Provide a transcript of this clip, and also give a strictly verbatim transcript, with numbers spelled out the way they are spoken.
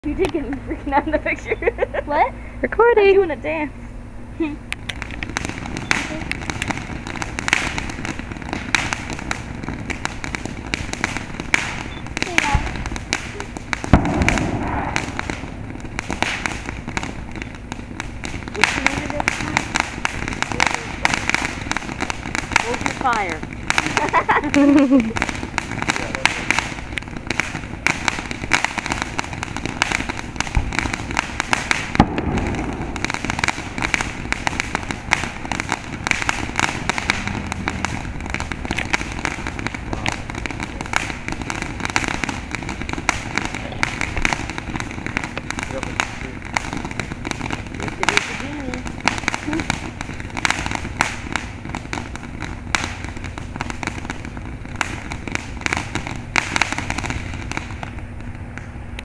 You did get me freaking out in the picture. What? Recording. I'm doing a dance. What's the name of this one? Hold your fire.